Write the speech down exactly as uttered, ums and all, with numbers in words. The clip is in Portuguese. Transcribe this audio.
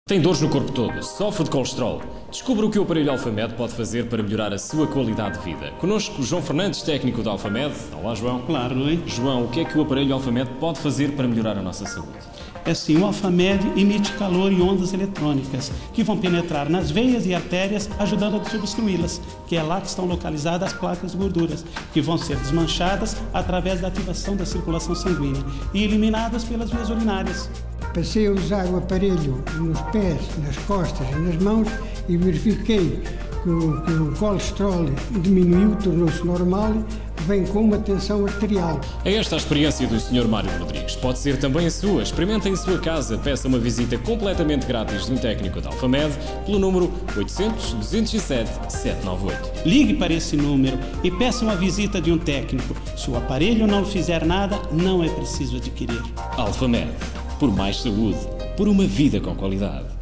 Tem dores no corpo todo, sofre de colesterol? Descubra o que o aparelho Alfamed pode fazer para melhorar a sua qualidade de vida. Connosco, João Fernandes, técnico da Alfamed. Olá, João. Claro, Rui. João, o que é que o aparelho Alfamed pode fazer para melhorar a nossa saúde? É assim, o Alfamed emite calor e ondas eletrônicas que vão penetrar nas veias e artérias, ajudando a desobstruí-las, que é lá que estão localizadas as placas de gorduras, que vão ser desmanchadas através da ativação da circulação sanguínea e eliminadas pelas vias urinárias. Passei a usar o aparelho nos pés, nas costas e nas mãos e verifiquei que o, que o colesterol diminuiu, tornou-se normal, bem como a tensão arterial. É esta a experiência do senhor Mário Rodrigues. Pode ser também a sua. Experimente em sua casa. Peça uma visita completamente grátis de um técnico da Alfamed pelo número oitocentos, duzentos e sete, setecentos e noventa e oito. Ligue para esse número e peça uma visita de um técnico. Se o aparelho não fizer nada, não é preciso adquirir. Alfamed. Por mais saúde. Por uma vida com qualidade.